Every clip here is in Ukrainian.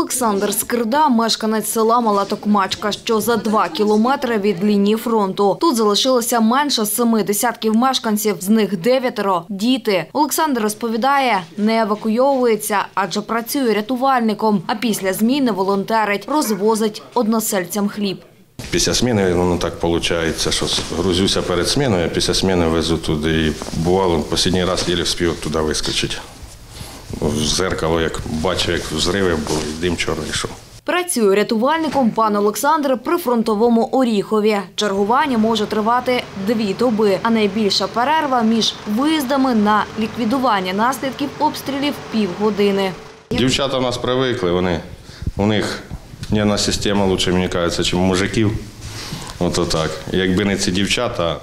Олександр Скирда – мешканець села Мала Токмачка, що за 2 кілометри від лінії фронту. Тут залишилося менше 7 десятків мешканців, з них 9 – діти. Олександр розповідає, не евакуйовується, адже працює рятувальником, а після зміни волонтерить, розвозить односельцям хліб. Після зміни воно так виходить, що грузюся перед зміною, а після зміни везу туди. І бувало, останній раз єлі встиг туди вискочити. В зеркало, як бачив, як взриви були, дим чорний йшов. Працює рятувальником пан Олександр при фронтовому Оріхові. Чергування може тривати 2 доби, а найбільша перерва між виїздами на ліквідування наслідків обстрілів – півгодини. Дівчата в нас привикли, у них нервна система краще, мені кажеться, ніж у мужиків. Ото так. Якби не ці дівчата,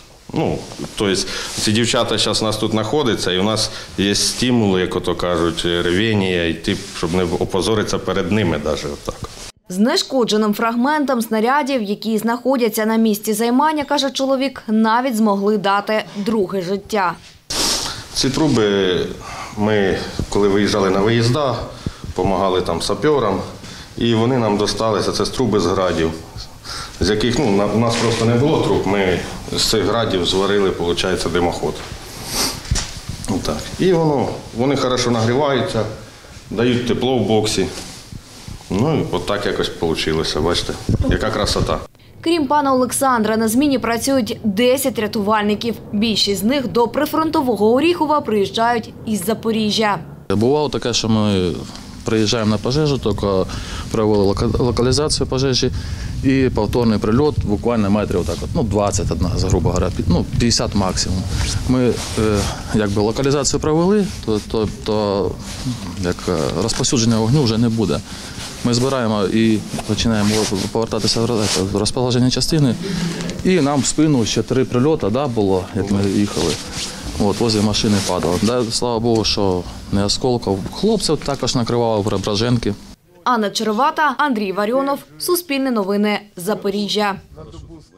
ці дівчата зараз у нас тут знаходяться, і у нас є стимули, як ото кажуть, рвіння, щоб не опозоритися перед ними навіть отак. Знешкодженим фрагментам снарядів, які знаходяться на місці займання, каже чоловік, навіть змогли дати друге життя. Ці труби ми, коли виїжджали на виїзда, допомагали там саперам, і вони нам досталися, це з труби з градів, з яких, у нас просто не було труб, ми з цих градів зварили, виходить, димоход. Отак. І вони добре нагріваються, дають тепло в боксі. І отак якось вийшло, бачите, яка красота. Крім пана Олександра, на зміні працюють 10 рятувальників. Більшість з них до прифронтового Оріхова приїжджають із Запоріжжя. Бувало таке, що ми приїжджаємо на пожежу, тільки провели локалізацію пожежі і повторний прильот буквально метрів 20, грубо говоря, 50 максимум. Ми локалізацію провели, то розповсюдження вогню вже не буде. Ми збираємо і починаємо повертатися в розположення частини. І нам в спину ще 3 прильоти було, як ми їхали. Возле машини падало. Слава Богу, що не осколків. Хлопців також накривало Преображенки. Анна Черевата, Андрій Варіонов, Суспільне новини, Запоріжжя.